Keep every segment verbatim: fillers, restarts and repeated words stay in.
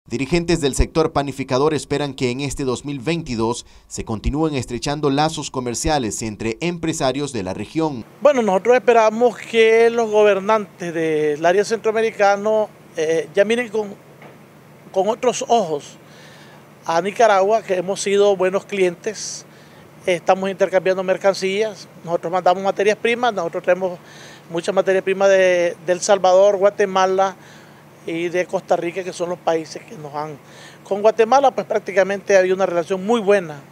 Dirigentes del sector panificador esperan que en este dos mil veintidós se continúen estrechando lazos comerciales entre empresarios de la región. Bueno, nosotros esperamos que los gobernantes del área centroamericana eh, ya miren con, con otros ojos a Nicaragua, que hemos sido buenos clientes, estamos intercambiando mercancías, nosotros mandamos materias primas, nosotros tenemos muchas materias primas de, de El Salvador, Guatemala y de Costa Rica, que son los países que nos han... Con Guatemala pues prácticamente había una relación muy buena,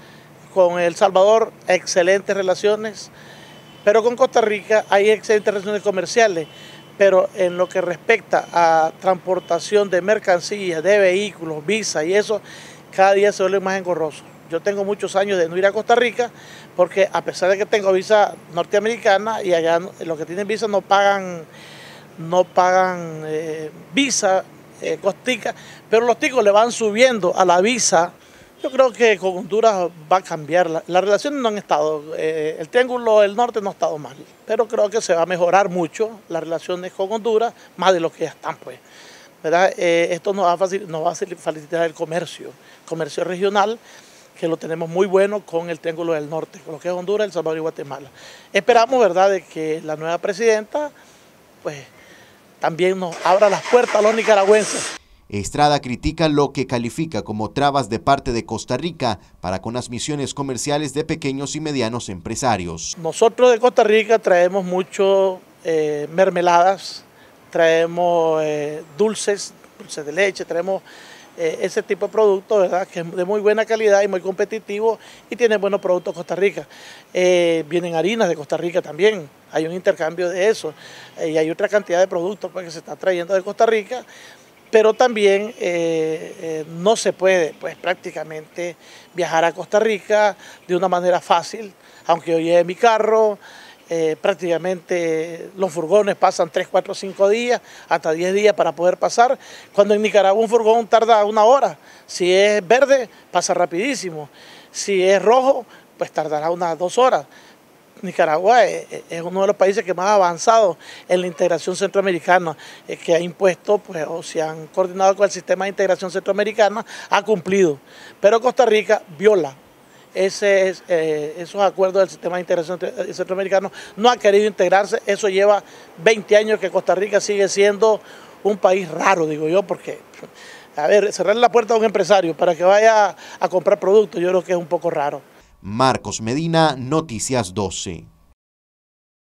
con El Salvador excelentes relaciones, pero con Costa Rica hay excelentes relaciones comerciales, pero en lo que respecta a transportación de mercancías, de vehículos, visa y eso, cada día se vuelve más engorroso. Yo tengo muchos años de no ir a Costa Rica porque a pesar de que tengo visa norteamericana y allá los que tienen visa no pagan, no pagan eh, visa eh, costica, pero los ticos le van subiendo a la visa. Yo creo que con Honduras va a cambiar, las la relaciones no han estado, eh, el Triángulo del Norte no ha estado mal, pero creo que se va a mejorar mucho las relaciones con Honduras, más de lo que ya están pues. ¿Verdad? Eh, esto nos va, a facilitar, nos va a facilitar el comercio, comercio regional, que lo tenemos muy bueno con el Triángulo del Norte, con lo que es Honduras, El Salvador y Guatemala. Esperamos, ¿verdad?, de que la nueva presidenta pues, también nos abra las puertas a los nicaragüenses. Estrada critica lo que califica como trabas de parte de Costa Rica para con las misiones comerciales de pequeños y medianos empresarios. Nosotros de Costa Rica traemos mucho eh, mermeladas, traemos eh, dulces, dulces de leche, traemos eh, ese tipo de productos, ¿verdad?, que es de muy buena calidad y muy competitivo y tiene buenos productos Costa Rica. Eh, vienen harinas de Costa Rica también, hay un intercambio de eso eh, y hay otra cantidad de productos pues, que se está trayendo de Costa Rica, pero también eh, eh, no se puede pues, prácticamente viajar a Costa Rica de una manera fácil, aunque yo lleve mi carro. Eh, prácticamente los furgones pasan tres, cuatro, cinco días, hasta diez días para poder pasar, cuando en Nicaragua un furgón tarda una hora, si es verde pasa rapidísimo, si es rojo pues tardará unas dos horas. Nicaragua es, es uno de los países que más ha avanzado en la integración centroamericana, eh, que ha impuesto, pues, o se han coordinado con el sistema de integración centroamericana, ha cumplido, pero Costa Rica viola. Ese es, eh, esos acuerdos del sistema de integración centroamericano, no ha querido integrarse, eso lleva veinte años que Costa Rica sigue siendo un país raro, digo yo, porque, a ver, cerrarle la puerta a un empresario para que vaya a comprar productos, yo creo que es un poco raro. Marcos Medina, Noticias doce.